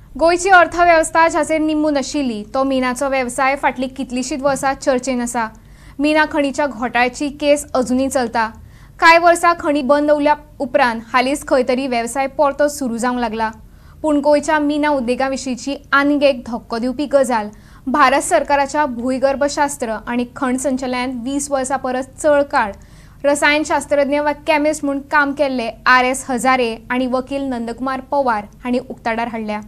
गोयची अर्थव्यवस्था जाचेर निम्मून आशिल्ली तो मिनाचो वेवसाय फाटली कितलीशीच वर्सां चर्चेन आसा। मिना खणीच्या घोटाळ्याची केस अजूनय चलता। कांय वर्सां खणी बंद उरल्या उपरांत हालींच खंय तरी वेवसाय परतो सुरू जावंक लागला। पूण गोयच्या मिना उद्देगाविशींची आनीक एक धक्को दिवपी गजाल भारत सरकाराच्या भूगर्भशास्त्र आनी खण संचालनान 20 वर्सां परस चड काळ रसायनशास्त्रज्ञ वा केमिस्ट म्हणून काम केल्ले RS हजारे आनी वकील नंदकुमार पवार हांणी उक्ताडार हाडल्या।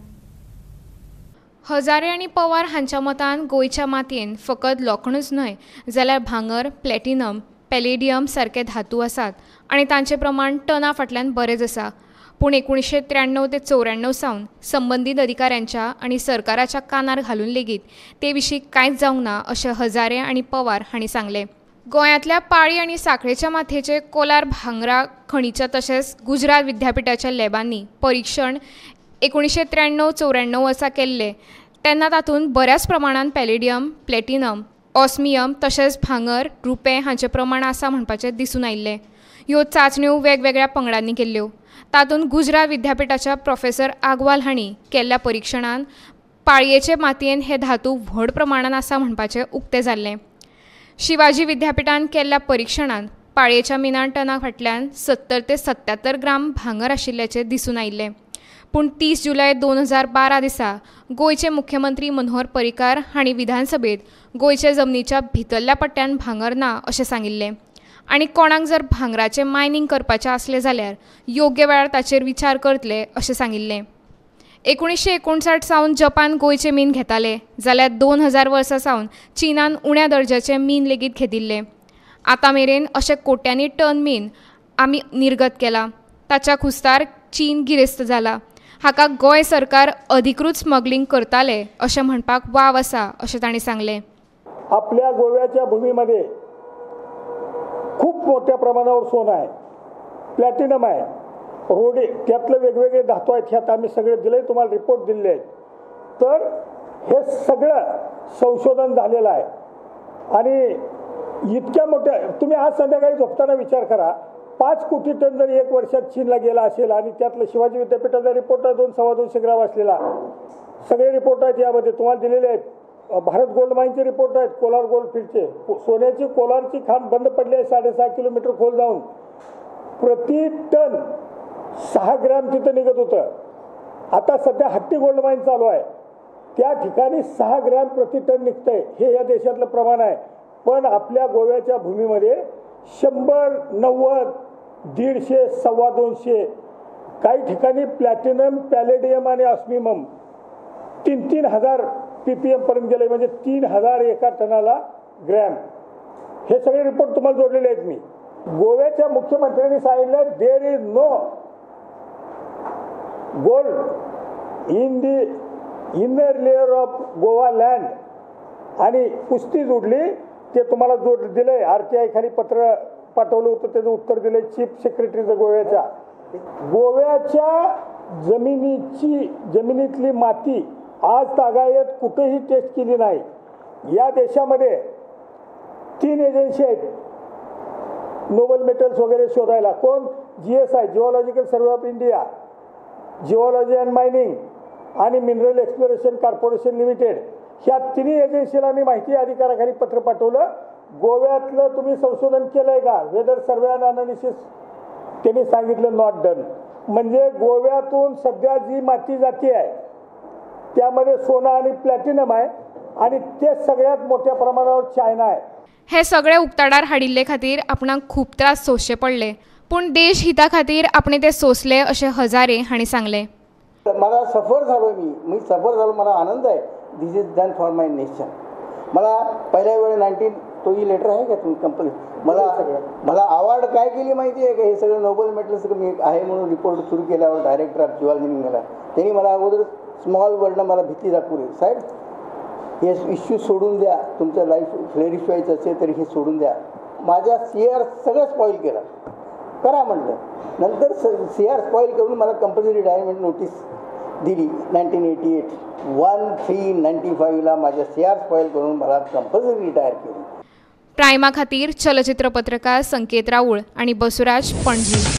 हजारे आनी पवार हांच्या मतान गोयच्या मातयेन फकत लोखणूच न्हय जाल्यार भांगर, प्लॅटिनम, पॅलेडियम सारके धातू आसात आनी तांचे प्रमाण टना फाटल्यान बरेच आसा। पूण 1993 ते 94 सावन संबंधीत अधिकाऱ्यांच्या आनी सरकाराच्या कानार घालून लेगीत ते विशीं कांयच जावंक ना अशें हजारे आनी पवार हांणी सांगलें। गोंयांतल्या पाळी आनी सांखळेच्या माथयेचे कोलार भांगरा खणीच्या तशेंच गुजरात विद्यापीठाच्या लॅबांनी परीक्षण 1993-94 वर्सा केल्ले तेन्ना तातूंत बऱ्याच प्रमाणात पॅलेडियम, प्लॅटिनम, ऑस्मियम तशेंच भांगर, रुपें हांचें प्रमाण आसा म्हणपाचें दिसून आयिल्लें। ह्यो चांचण्यो वेगवेगळ्या पंगडांनी केल्ल्यो। तातूंत गुजरात विद्यापीठाच्या प्रोफेसर आग्वाल हांणी केल्ल्या परीक्षणांत पाळयेचे मातयेन हे धातू व्हड प्रमाणात आसा म्हणपाचें उक्तें जाल्लें। शिवाजी विद्यापीठान केल्ल्या परीक्षणांत पाळयेच्या मिना टना फाटल्यान 70 ते 77 ग्राम भांगर आशिल्ल्याचें दिसून आयिल्लें। पूण 30 जुलय 2012 दिसा गोयचे मुख्यमंत्री मनोहर पर्रीकार हांणी विधानसभेत गोयचे जमनीच्या भितरल्या पट्ट्यान भांगर ना अशें सांगिल्लें आनी कोणाक जर भांगराचें मायनिंग करपाचें आसलें जाल्यार योग्य वेळार ताचेर विचार करतले अशें सांगिल्लें। 1959 सावन जपान गोयचे मीन घेताले जाल्यार 2000 वर्सा सावन चीनान उण्या दर्जाचे मीन लेगीत घेतिल्ले। आतां मेरेन अशे कोट्यांनी टन मीन आमी निर्गत केला। ताच्या खुस्तार चीन गिरेस्त जाला। हाका गोंय सरकार अधिकृत स्मगलिंग करताले अशें म्हणपाक वाव आसा अशें तांणी सांगलें। आपल्या गोव्याच्या भूमीमध्ये खूप मोठ्या प्रमाणावर सोनं आहे, प्लॅटिनम आहे, रोडे त्यातले वेगवेगळे धातू आहेत। ह्यात आम्ही सगळे दिले, तुम्हाला रिपोर्ट दिले आहेत। तर हे सगळं संशोधन झालेलं आहे आणि इतक्या मोठ्या तुम्ही आज संध्याकाळी झोपताना विचार करा 5 कोटी टन जर एक वर्षात चीनला गेला असेल आणि त्यातलं शिवाजी विद्यापीठाचा रिपोर्ट आहे 2-2.25 ग्राम असलेला, सगळे रिपोर्ट आहेत यामध्ये तुम्हाला दिलेले आहेत। भारत गोल्ड माइनचे रिपोर्ट आहेत, कोलार गोल्ड फील्डचे। सोन्याची कोलारची खाण बंद पडली आहे 6.5 किलोमीटर खोल जाऊन। प्रति टन 6 ग्रॅम तिथं निघत होतं। आता सध्या हट्टी गोल्ड माइन चालू आहे, त्या ठिकाणी 6 ग्रॅम प्रति टन निघतंय। हे या देशातलं प्रमाण आहे। पण आपल्या गोव्याच्या भूमीमध्ये 100, 90, 150, 250 काही ठिकाणी प्लॅटिनम, पॅलेडियम आणि ऑस्मियम 3-3 हजार ppm पर्यंत गेले, म्हणजे 3000 एका टनाला ग्रॅम। हे सगळे रिपोर्ट तुम्हाला जोडलेले आहेत मी। गोव्याच्या मुख्यमंत्र्यांनी सांगितलं there is no gold in the inner layer of Goa land आणि पुस्ती जोडली। ते तुम्हाला जोड दिले। RTI खाली पत्र पाठवलं होतं, त्याचं उत्तर दिले चीफ सेक्रेटरीचं गोव्याच्या। गोव्याच्या जमिनीतली माती आज तागायत कुठेही टेस्ट केली नाही। या देशामध्ये 3 एजन्सी आहेत नोबल मेटल्स वगैरे शोधायला। कोण? GSI geological survey of India, geology and mining आणि मिनरल एक्सप्लोरेशन कॉर्पोरेशन लिमिटेड। ह्या 3 एजन्सीला मी माहिती अधिकाराखाली पत्र पाठवलं। गोव्यातलं तुम्ही संशोधन केलंय का? वेदर सर्वे अँड अनालिसिस त्यांनी सांगितलं नॉट डन। म्हणजे गोव्यातून सध्या जी माती जाती आहे त्यामध्ये सोनं आणि प्लॅटिनम आहे आणि ते सगळ्यात मोठ्या प्रमाणावर चायना आहे। हे सगळे उक्ताडार हाडिल्ले खातीर आपणाक खूप त्रास सोंसचे पडले, पूण देश हिता खातीर आपणे ते सोंसले अशें हजारे हांणी सांगलें। मला सफर झालो, मी सफर झालो, मला आनंद आहे। This is done for my nation. मला पहिल्या वेळी 19 तोही लेटर आहे का तुम्ही कंपनी मला अवॉर्ड काय केली माहिती आहे का? हे सगळं नोबल मेटल्स मी आहे म्हणून रिपोर्ट सुरू केल्यावर डायरेक्टर ऑफ जिओलॉजी त्यांनी मला अगोदर स्मॉल वर्डनं मला भीती दाखवली, साहेब हे इश्यू सोडून द्या, तुमचं लाईफ फ्लेरिश व्हायचं असेल तरी हे सोडून द्या। माझ्या CR सगळं स्पॉईल केलं, करा म्हटलं। नंतर CR स्पॉईल करून मला कंपनी रिटायरमेंट नोटीस दिली 1988। 1395ला माझ्या CR स्पॉईल करून मला कंपल्सरी रिटायर केली। प्रायमा खातीर चलचित्र पत्रकार संकेत राऊळ आणि बसवराज, पणजी।